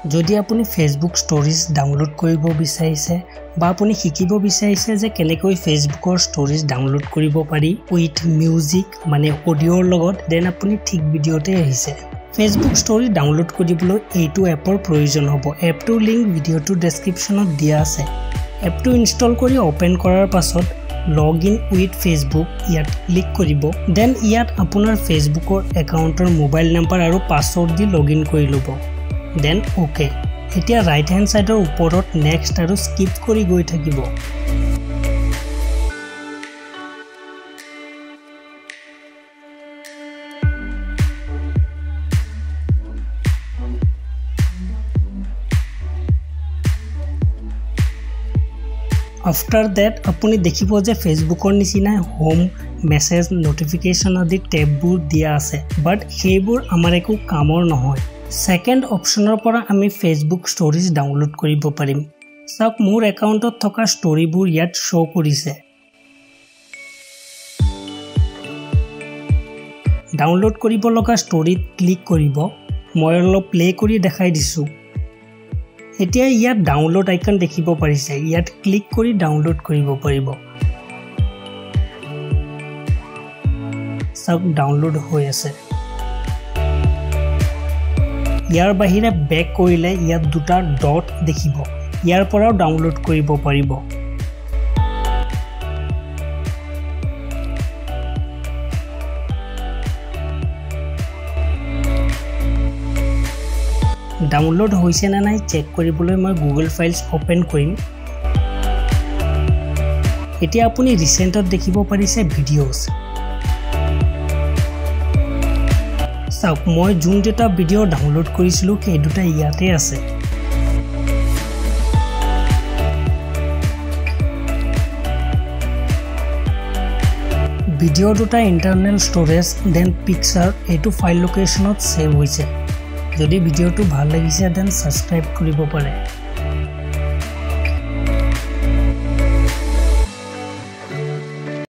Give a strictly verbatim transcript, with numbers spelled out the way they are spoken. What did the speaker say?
যদি আপুনি Facebook stories download কৰিব বিচাৰিছে বা আপুনি শিকিব বিচাৰিছে যে কেনেকৈ ফেসবুকৰ ষ্টৰিজ ডাউনলোড কৰিব পাৰি উইথ মিউজিক মানে অডিঅ'ৰ লগত দেন আপুনি ঠিক ভিডিঅ'তে আহিছে ফেসবুক ষ্টৰি ডাউনলোড কৰিবলৈ এইটো এপৰ প্ৰয়োজন হ'ব এপটোৰ লিংক ভিডিঅ'টোৰ ডেসক্ৰিপচনত দিয়া আছে এপটো ইনষ্টল কৰি ওপেন কৰাৰ পাছত লগ ইন উইথ ফেসবুক ইয়াত ক্লিক কৰিব দেন ইয়াত আপোনাৰ ফেসবুকৰ একাউণ্টৰ মোবাইল নম্বৰ আৰু পাছৱৰ্ড দি লগ ইন কৰি ল'ব দেন ওকে এতিয়া ৰাইট হ্যান্ড সাইডৰ ওপৰত নেক্সট আৰু স্কিপ কৰি গৈ থাকিব After that আপুনি দেখিব যে ফেসবুকৰ নিচিনা হোম মেসেজ নোটিফিকেশন আদি ট্যাববোৰ দিয়া আছে বাট সেইবোৰ আমাৰ একো কামৰ নহয় সেকেন্ড অপশনৰ পৰা আমি ফেসবুক ষ্টৰিজ ডাউনলোড কৰিব পাৰিম সব মোৰ একাউণ্টত থকা ষ্টৰিবোৰ ইয়াত শো কৰিছে ডাউনলোড কৰিব লগা ষ্টৰিত ক্লিক কৰিব মই অলপ প্লে কৰি দেখাই দিছো এতিয়া ইয়াত ডাউনলোড আইকন দেখিব পাৰিছে ইয়াত ক্লিক কৰি ডাউনলোড কৰিব পাৰিব সব ডাউনলোড হৈ আছে ইয়াৰ বাহিৰে বেক কৰিলে ইয়াত দুটা ডট দেখিব ইয়াৰ পৰাও ডাউনলোড কৰিব পাৰিব ডাউনলোড হৈছে না নাই চেক কৰিবলৈ মই গুগল ফাইলছ ওপেন কৰিম এতিয়া আপুনি ৰিসেন্টত দেখিব পাৰিছে ভিডিঅ'ছ চাওক মই যোন দুটা ভিডিঅ' ডাউনলোড কৰিছিলো সেই দুটা ইয়াতে আছে ভিডিঅ' দুটা ইন্টাৰনেল ষ্টৰেজ দেন পিকচাৰ এটো ফাইল লোকেশনত সেভ হৈছে যদি ভিডিঅ'টো ভাল লাগিছে দেন সাবস্ক্ৰাইব কৰিব পাৰে